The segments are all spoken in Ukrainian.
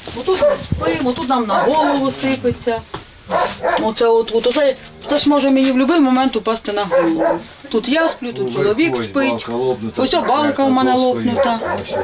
Отут спимо, тут нам на голову сипеться. Це ж може мені в будь-який момент упасти на голову. Тут я сплю, тут чоловік спить. Ось балка у мене лопнута.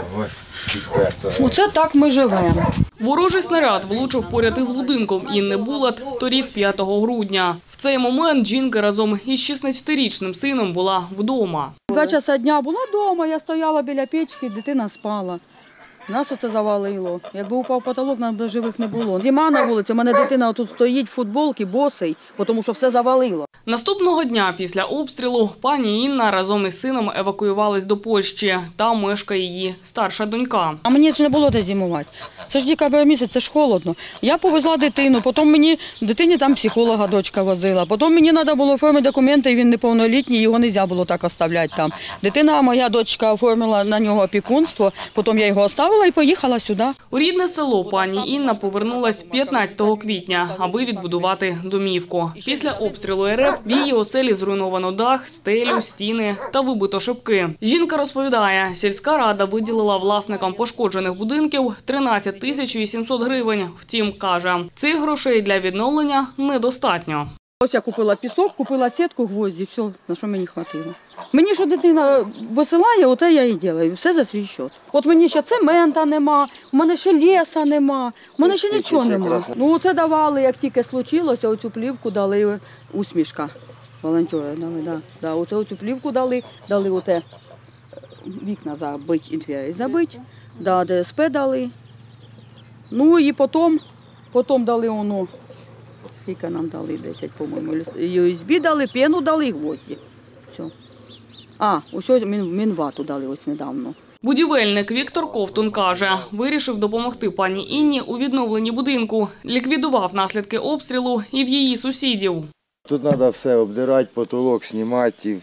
Оце так ми живемо. Ворожий снаряд влучив поряд із будинком Інни Булат торік 5 грудня. В цей момент жінка разом із 16-річним сином була вдома. 2 часа дня була вдома, я стояла біля печки, дитина спала. Нас оце завалило. Якби упав потолок, нас б живих не було. Зима на вулиці, у мене дитина тут стоїть в футболці, босий, тому що все завалило. Наступного дня після обстрілу пані Інна разом із сином евакуювались до Польщі. Там мешкає її старша донька. А мені ж не було де зимувати. Це ж декабрь місяць, це ж холодно. Я повезла дитину, потім дитині там психолога дочка возила. Потім мені треба було оформити документи, і він неповнолітній, його не можна було так оставляти там. Дитина, моя дочка, оформила на нього опікунство, потім я його оставила і поїхала сюди. У рідне село пані Інна повернулась 15 квітня, аби відбудувати домівку. Після обстрілу РФ в її оселі зруйновано дах, стелю, стіни та вибито шибки. Жінка розповідає, сільська рада виділила власникам пошкоджених будинків 13 800 гривень. Втім, каже, цих грошей для відновлення недостатньо. Ось я купила пісок, купила сітку, гвозді, все, на що мені хватило. Мені що дитина висилає, оте я і роблю, все за свій счет. От мені ще цемента нема, у мене ще ліса нема, у мене ще нічого нема. Ну це давали, як тільки случилося, оцю плівку дали усмішка. Волонтери дали, да. Оцю плівку дали оте вікна забити і двері забити, да, ДСП дали. Ну і потім дали воно. Скільки нам дали? 10, по-моєму. USB дали, пену дали і гвозді. Все. Ось мінвату дали ось недавно. Будівельник Віктор Ковтун каже, вирішив допомогти пані Інні у відновленні будинку. Ліквідував наслідки обстрілу і в її сусідів. Тут треба все обдирати, потолок знімати,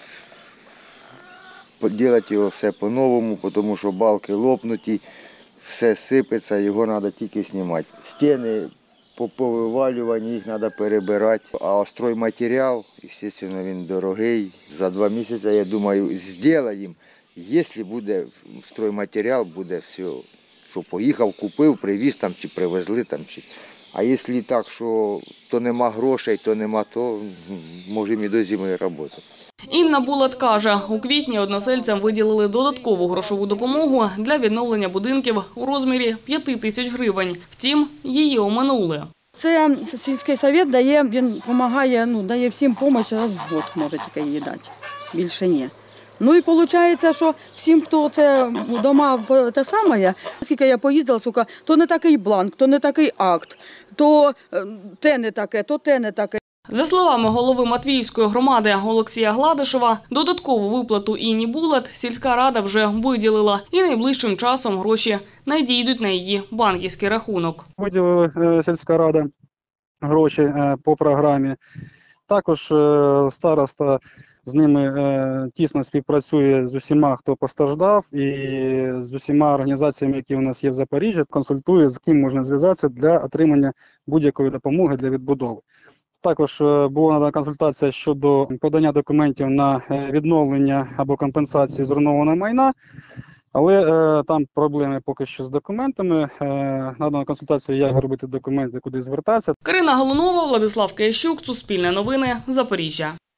робити його все по-новому, тому що балки лопнуті, все сипеться, його треба тільки знімати. Стіни по повивалюванню, їх треба перебирати. А стройматеріал, звісно, він дорогий. За 2 місяці, я думаю, зробимо. Якщо буде стройматеріал, буде все, що поїхав, купив, привіз там, чи привезли там. А якщо так, що то нема грошей, то можемо і до зими працювати. Інна Булат каже, у квітні односельцям виділили додаткову грошову допомогу для відновлення будинків у розмірі 5 тисяч гривень. Втім, її оминули. Це сільський совет дає, він допомагає, дає всім допомогу, раз в год може тільки її дати, більше ні. Ну і виходить, що всім, хто це вдома те саме, скільки я поїздила, то не такий бланк, то не такий акт, то те не таке, то те не таке. За словами голови Матвіївської громади Олексія Гладишева, додаткову виплату Інні Булат сільська рада вже виділила і найближчим часом гроші надійдуть на її банківський рахунок. Виділила сільська рада гроші по програмі. Також староста з ними тісно співпрацює з усіма, хто постраждав, і з усіма організаціями, які у нас є в Запоріжжі, консультує, з ким можна зв'язатися для отримання будь-якої допомоги для відбудови. Також була надана консультація щодо подання документів на відновлення або компенсацію зруйнованого майна, але там проблеми поки що з документами. Надана консультація, як зробити документи, куди звертатися. Карина Галунова, Владислав Киящук, Суспільне новини, Запоріжжя.